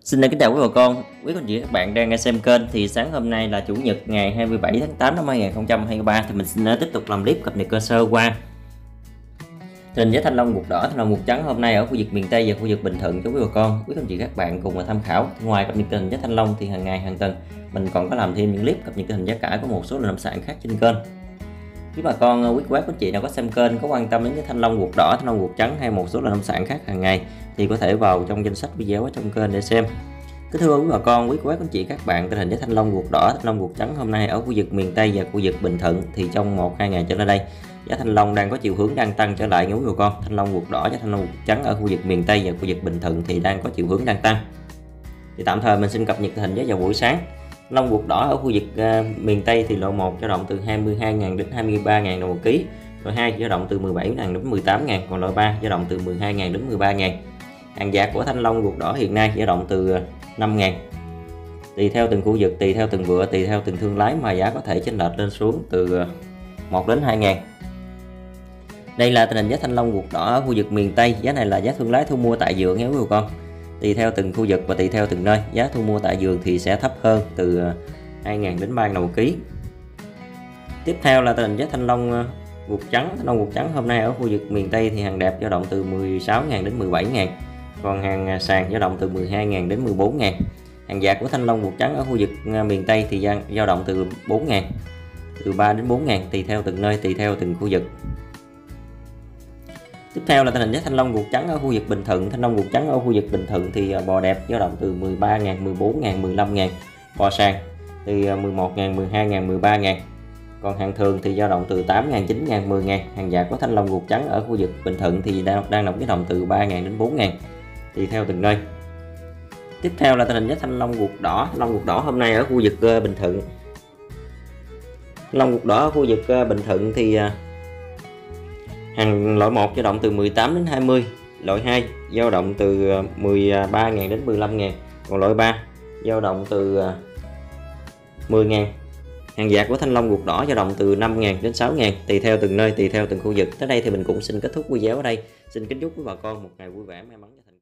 Xin kính chào quý bà con, quý anh chị các bạn đang xem kênh. Thì sáng hôm nay là Chủ nhật ngày 27 tháng 8 năm 2023 thì mình xin tiếp tục làm clip cập nhật cơ sơ qua tình giá thanh long ruột đỏ, thanh long ruột trắng hôm nay ở khu vực miền Tây và khu vực Bình Thuận cho quý bà con, quý anh chị các bạn cùng tham khảo. Ngoài cập nhật tình giá thanh long thì hàng ngày hàng tuần mình còn có làm thêm những clip cập nhật tình giá cả của một số loại nông sản khác trên kênh. Quý bà con, quý anh chị nào có xem kênh có quan tâm đến cái thanh long ruột đỏ, thanh long ruột trắng hay một số loại nông sản khác hàng ngày thì có thể vào trong danh sách video ở trong kênh để xem. Kính thưa quý bà con, quý anh chị các bạn, tình hình giá thanh long ruột đỏ, thanh long ruột trắng hôm nay ở khu vực miền Tây và khu vực Bình Thuận thì trong 1-2 ngày trở lại đây giá thanh long đang có chiều hướng đang tăng trở lại nha quý bà con. Thanh long ruột đỏ và thanh long ruột trắng ở khu vực miền Tây và khu vực Bình Thuận thì đang có chiều hướng đang tăng. Thì tạm thời mình xin cập nhật tình hình giá vào buổi sáng. Thanh long ruột đỏ ở khu vực miền Tây thì loại 1 dao động từ 22.000 đến 23.000 đồng một ký, loại 2 dao động từ 17.000 đến 18.000, còn loại 3 dao động từ 12.000 đến 13.000. Hàng giá của thanh long ruột đỏ hiện nay dao động từ 5.000. Tùy theo từng khu vực, tùy theo từng vựa, tùy theo từng thương lái mà giá có thể chênh lệch lên xuống từ 1 đến 2.000. Đây là tình hình giá thanh long ruột đỏ ở khu vực miền Tây. Giá này là giá thương lái thu mua tại vườn nhé quý bà con. Tùy theo từng khu vực và tùy theo từng nơi, giá thu mua tại vườn thì sẽ thấp hơn từ 2.000 đến 3.000 đồng một ký. Tiếp theo là tình hình giá thanh long ruột trắng. Thanh long ruột trắng hôm nay ở khu vực miền Tây thì hàng đẹp dao động từ 16.000 đến 17.000, còn hàng sàn dao động từ 12.000 đến 14.000. Hàng dạt của thanh long ruột trắng ở khu vực miền Tây thì dao động từ 4.000, từ 3 đến 4.000 tùy theo từng nơi, tùy theo từng khu vực. Tiếp theo là tình hình giá thanh long ruột trắng ở khu vực Bình Thuận. Thanh long ruột trắng ở khu vực Bình Thuận thì bò đẹp dao động từ 13.000, 14.000, 15.000, bò sàn từ 11.000, 12.000, 13.000. Còn hàng thường thì dao động từ 8.000, 9.000, 10.000. Hàng dạt của thanh long ruột trắng ở khu vực Bình Thuận thì đang dao động từ 3.000 đến 4.000 tùy theo từng nơi. Tiếp theo là tình hình giá thanh long ruột đỏ. Thanh long ruột đỏ hôm nay ở khu vực Bình Thuận. Thanh long ruột đỏ ở khu vực Bình Thuận thì hàng loại 1 dao động từ 18 đến 20, loại 2 dao động từ 13.000 đến 15.000, còn loại 3 dao động từ 10.000. Hàng dạt của thanh long ruột đỏ dao động từ 5.000 đến 6.000 tùy theo từng nơi, tùy theo từng khu vực. Tới đây thì mình cũng xin kết thúc video ở đây. Xin kính chúc quý bà con một ngày vui vẻ, may mắn.